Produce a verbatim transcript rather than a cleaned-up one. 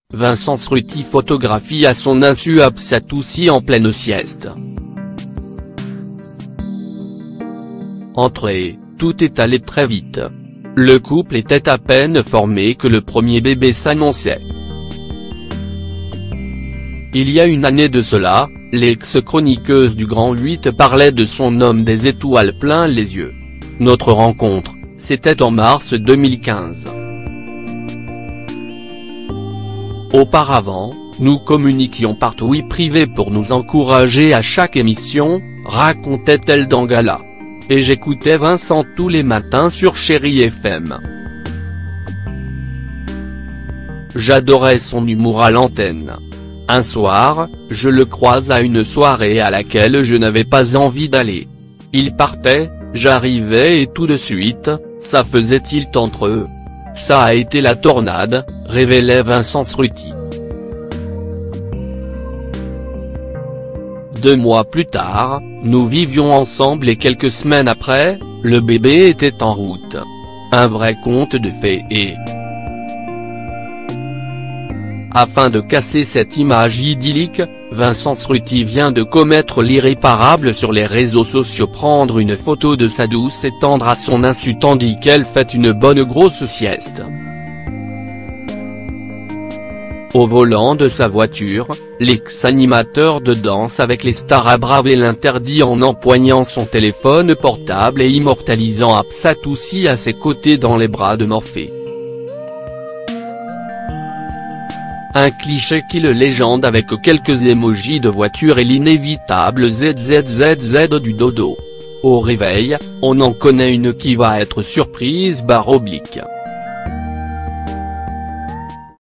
Vincent Sruti photographie à son insu Absatoussi en pleine sieste. Entrée, tout est allé très vite. Le couple était à peine formé que le premier bébé s'annonçait. Il y a une année de cela, l'ex-chroniqueuse du Grand huit parlait de son homme des étoiles plein les yeux. Notre rencontre, c'était en mars deux mille quinze. Auparavant, nous communiquions par tweet privé pour nous encourager à chaque émission, racontait-elle dans Gala. Et j'écoutais Vincent tous les matins sur Chérie F M. J'adorais son humour à l'antenne. Un soir, je le croise à une soirée à laquelle je n'avais pas envie d'aller. Il partait, j'arrivais et tout de suite, ça faisait tilt entre eux. Ça a été la tornade, révélait Vincent Sruti. Deux mois plus tard, nous vivions ensemble et quelques semaines après, le bébé était en route. Un vrai conte de fées et... Afin de casser cette image idyllique, Vincent Sruti vient de commettre l'irréparable sur les réseaux sociaux, prendre une photo de sa douce et tendre à son insu tandis qu'elle fait une bonne grosse sieste. Au volant de sa voiture, l'ex-animateur de Danse avec les stars a bravé l'interdit en empoignant son téléphone portable et immortalisant Absatoussi à ses côtés dans les bras de Morphée. Un cliché qui le légende avec quelques émojis de voiture et l'inévitable Z Z Z Z du dodo. Au réveil, on en connaît une qui va être surprise barre oblique.